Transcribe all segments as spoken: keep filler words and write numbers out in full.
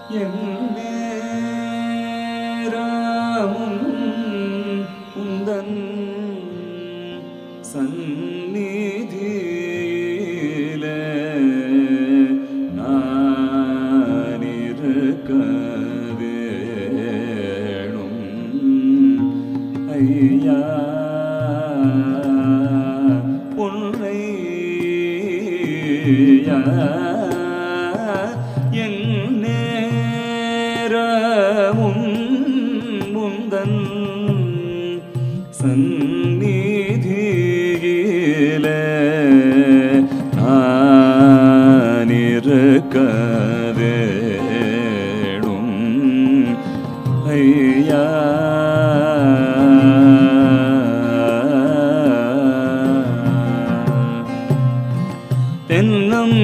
எந்நேரமும் உந்தன் சந்நிதியிலே நான் இருக்க வேணும் ஐயா உன்னை என் நேரமும் முந்தன் சந்நிதியிலே நான் இருக்க வேணும் ஐயா தென்னம்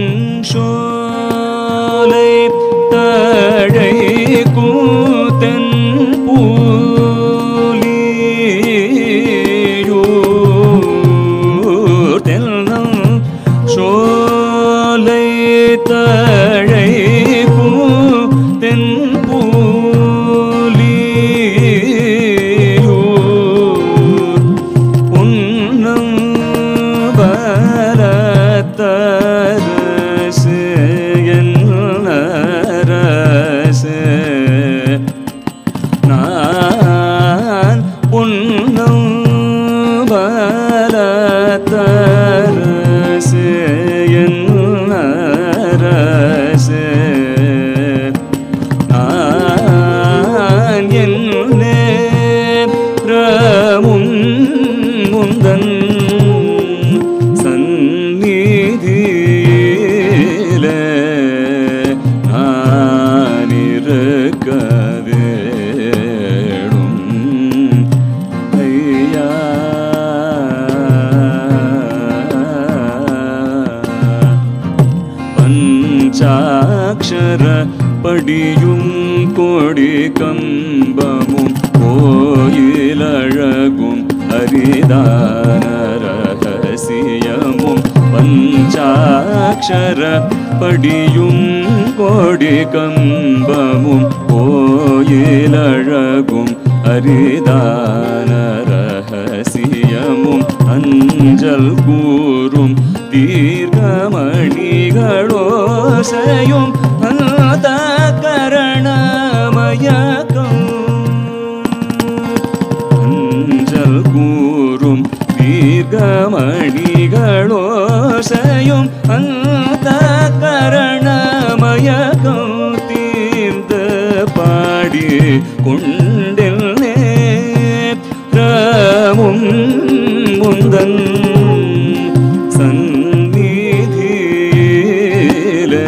சோலை தழை கூத்தன் பூலியூர் தென்னம் சோலை தழை கூத்தன் பூலியூர் உன்னம் பலத்தரசு என் அரசு நான் உன்னம் பலத்தரசு என் அரசு நான் என்னே ரமும் முந்தன் சந்நிதியிலே நான் இருக்க வேணும் ஐயா பஞ்சாட்சர படியும் கொடி கம்பமும் கோயிலழகும் அரிதான ரகசியமும் பஞ்சாட்சர படியும் கொடி கம்பமும் கோயிலழகும் அரிதான ரகசியமும் அஞ்சல் கூறும் தீர்க்கமணிகளோசையும் அந்த கரணமயக்கம் அஞ்சல் கூறும் தீர்க்கமணிகளோசையும் அந்த கரணமயக்கம் தீர்ந்து பாடி கொண்டெல்லே ரமும் முந்தன் சந்நிதியிலே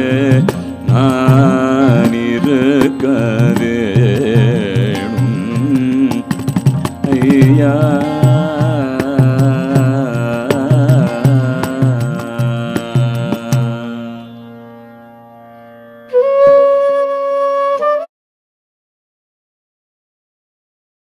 நான் இருக்க வேணும் ஐயா